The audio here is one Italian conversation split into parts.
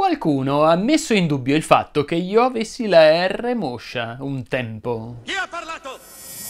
Qualcuno ha messo in dubbio il fatto che io avessi la R moscia un tempo. Chi ha parlato?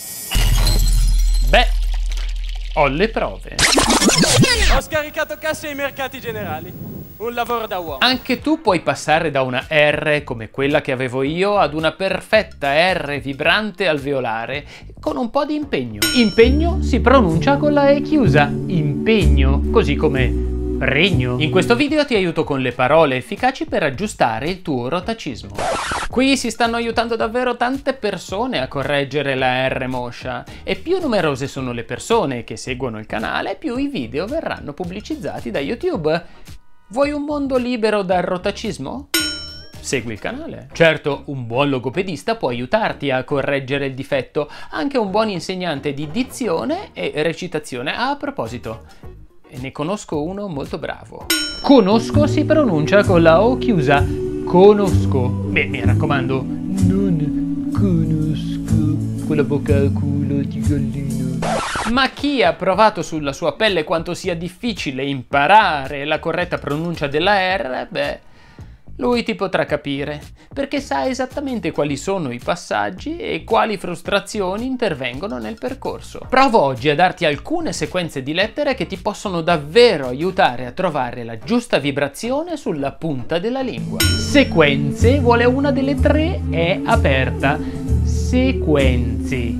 Beh, ho le prove. Ho scaricato casse ai mercati generali. Un lavoro da uomo. Anche tu puoi passare da una R come quella che avevo io ad una perfetta R vibrante alveolare con un po' di impegno. Impegno si pronuncia con la E chiusa. Impegno, così come regno. In questo video ti aiuto con le parole efficaci per aggiustare il tuo rotacismo. Qui si stanno aiutando davvero tante persone a correggere la R moscia e più numerose sono le persone che seguono il canale, più i video verranno pubblicizzati da YouTube. Vuoi un mondo libero dal rotacismo? Segui il canale. Certo, un buon logopedista può aiutarti a correggere il difetto, anche un buon insegnante di dizione e recitazione. A proposito, ne conosco uno molto bravo. Conosco si pronuncia con la O chiusa. Conosco. Beh, mi raccomando, non conosco quella bocca a culo di gallina. Ma chi ha provato sulla sua pelle quanto sia difficile imparare la corretta pronuncia della R, beh, lui ti potrà capire, perché sa esattamente quali sono i passaggi e quali frustrazioni intervengono nel percorso. Provo oggi a darti alcune sequenze di lettere che ti possono davvero aiutare a trovare la giusta vibrazione sulla punta della lingua. Sequenze vuole una delle tre E aperta. Sequenze.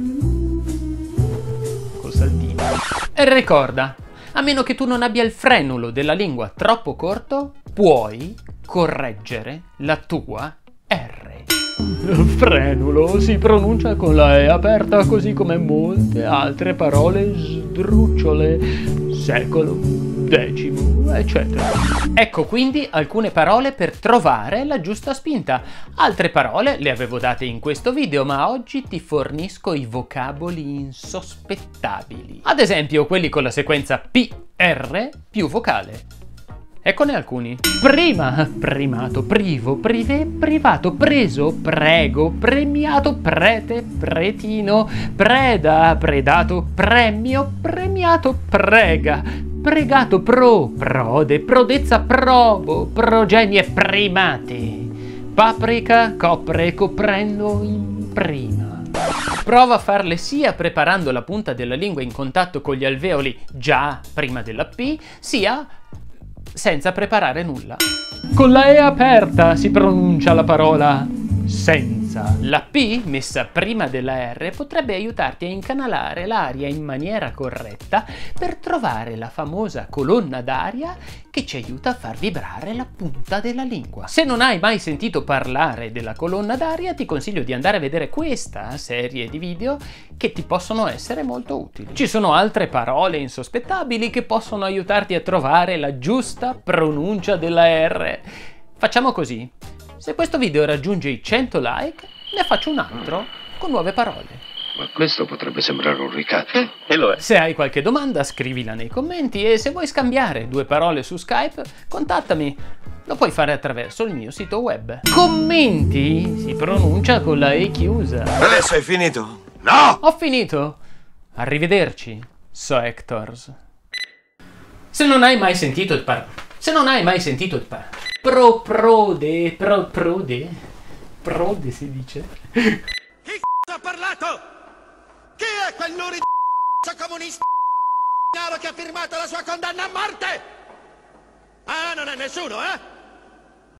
Col saltino. E ricorda, a meno che tu non abbia il frenulo della lingua troppo corto, puoi correggere la tua R. Frenulo si pronuncia con la E aperta, così come molte altre parole sdrucciole, secolo, decimo, eccetera. Ecco quindi alcune parole per trovare la giusta spinta. Altre parole le avevo date in questo video, ma oggi ti fornisco i vocaboli insospettabili. Ad esempio quelli con la sequenza PR più vocale. Eccone alcuni. Prima, primato, privo, prive, privato, preso, prego, premiato, prete, pretino, preda, predato, premio, premiato, prega, pregato, pro, prode, prodezza, probo, progenie, primate, paprika, copre, coprendo, imprima. Prova a farle sia preparando la punta della lingua in contatto con gli alveoli già prima della P, sia senza preparare nulla. Con la E aperta si pronuncia la parola senza. La P messa prima della R potrebbe aiutarti a incanalare l'aria in maniera corretta per trovare la famosa colonna d'aria che ci aiuta a far vibrare la punta della lingua. Se non hai mai sentito parlare della colonna d'aria, ti consiglio di andare a vedere questa serie di video che ti possono essere molto utili. Ci sono altre parole insospettabili che possono aiutarti a trovare la giusta pronuncia della R. Facciamo così. Se questo video raggiunge i 100 like, ne faccio un altro con nuove parole. Ma questo potrebbe sembrare un ricatto. E lo è. Se hai qualche domanda, scrivila nei commenti e se vuoi scambiare due parole su Skype, contattami. Lo puoi fare attraverso il mio sito web. Commenti si pronuncia con la E chiusa. Adesso hai finito? No! Ho finito. Arrivederci, So Hectors. Se non hai mai sentito il prode si dice. Chi ha parlato? Chi è quel lurido comunista che ha firmato la sua condanna a morte? Ah, non è nessuno, eh?